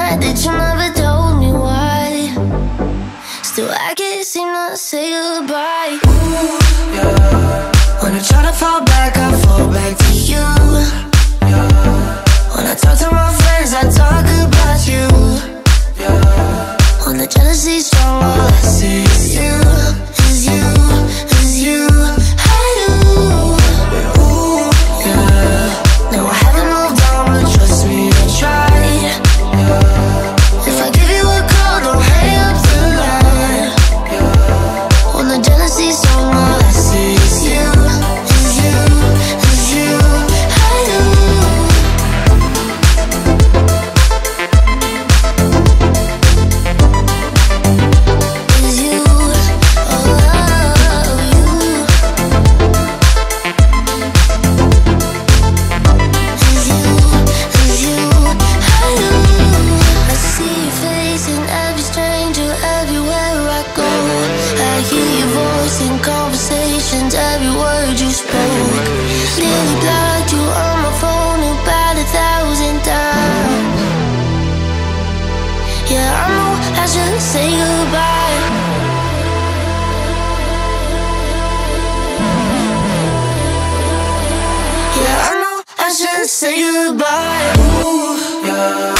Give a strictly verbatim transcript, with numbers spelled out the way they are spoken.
mad that you never told me why. Still I can't seem to say goodbye. Ooh, yeah. When I try to fall back, I fall back to you. Yeah. When I talk to my friends, I talk about you. Yeah. When the jealousy's strong, all I see is you, is you, is you. I do. Ooh, yeah. No, I haven't moved on, but trust me, I tried. Yeah. If I give you a call, don't hang up the line. Yeah. When the jealousy's strong, all I see is you, is you, is you. I do. Is you, oh, you. Is you, is you. I do. I see your face in every stranger, everywhere I go. I hear your voice in conversations, every word you spoke. Nearly blocked you on my phone about a thousand times. Yeah, I know I should say goodbye. Yeah, I know I should say goodbye. Ooh, yeah.